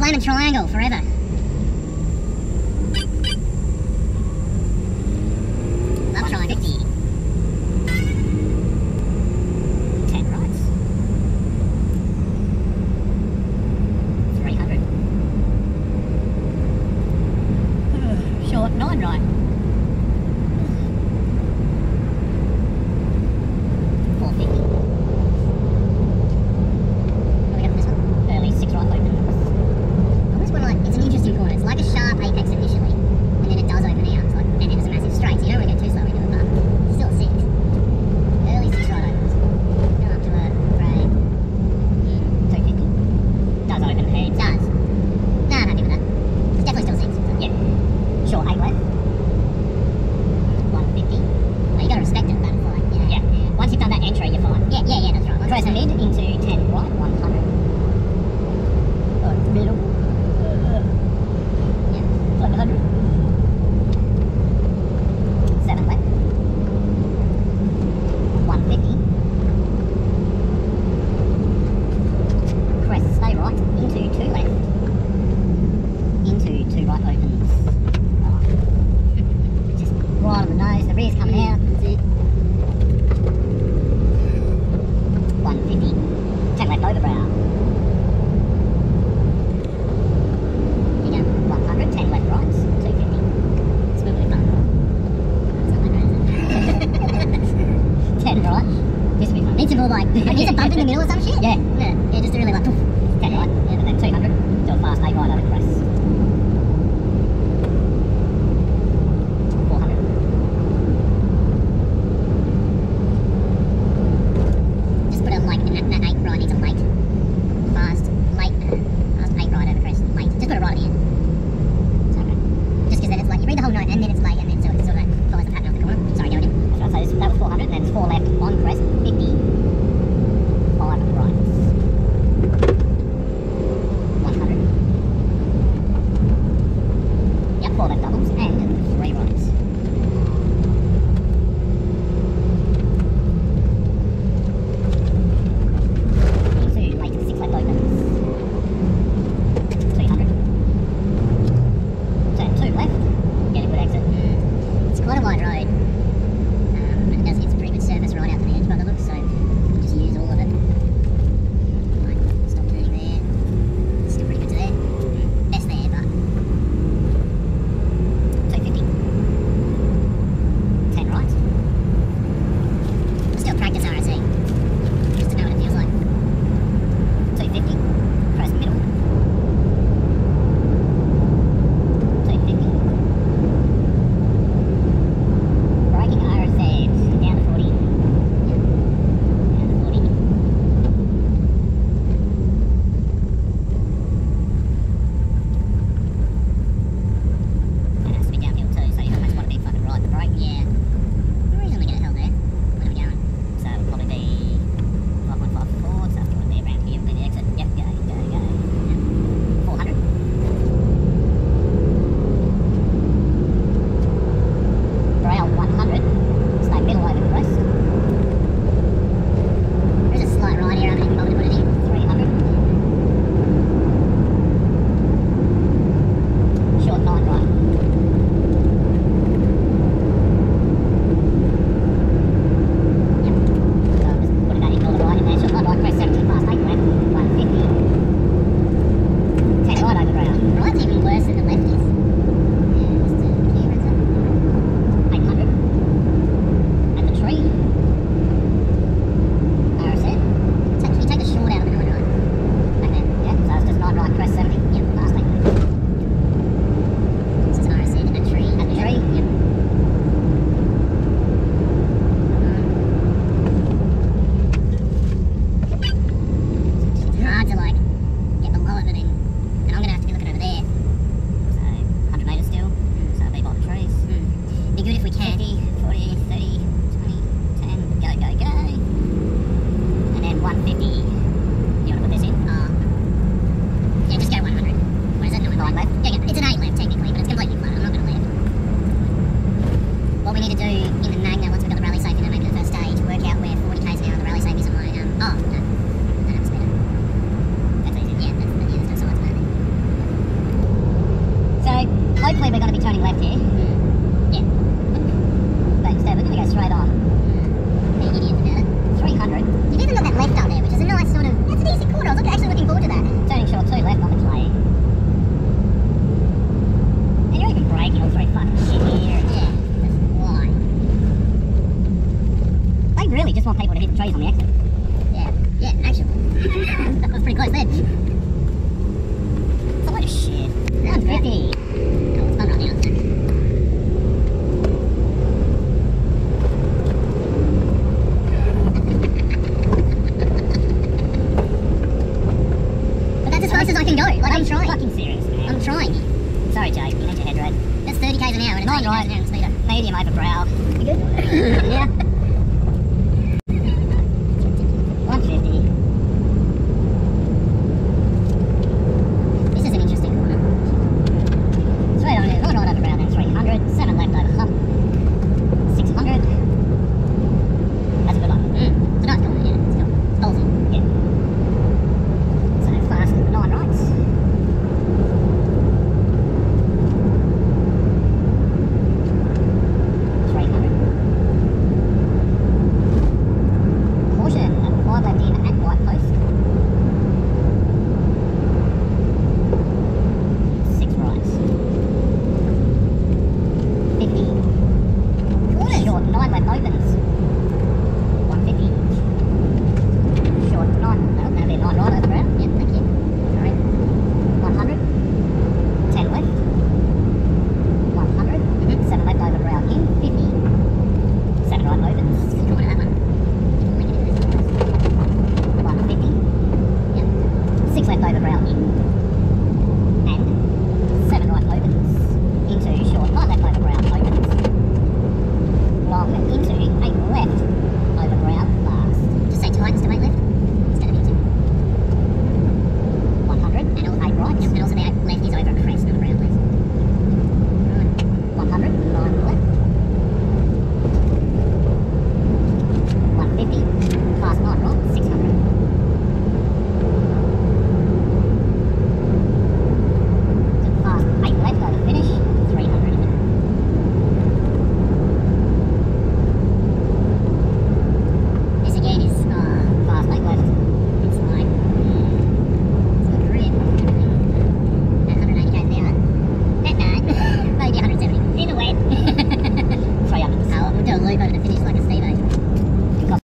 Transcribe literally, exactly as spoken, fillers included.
Lemon triangle forever. Love triangle. fifty. ten rights. three hundred. Short, nine right. four fifty. What do we get from this one? Early, six right, though. I almost want to like, it's an interesting hopefully we're going to be turning left here. Yeah. But instead we're going to go straight on. Being idiots about it. three hundred. You've even got that left up there, which is a nice sort of... That's a decent corner. I was actually looking forward to that. Turning short two left on the clay. And you're even braking all through fucking shit here. Yeah, that's why. They really just want people to hit the trees on the exit. Yeah, yeah, actually. That was pretty close then. It's a load of shit. one fifty. Oh, it's fun right now, isn't it? But that's as fast as I can go. Like, I'm trying. Fucking serious, man. I'm trying. Sorry, Jake. You need your head right. That's thirty k's an hour and it's eighty k's an hour in speedo. Medium over brow. You good? Yeah.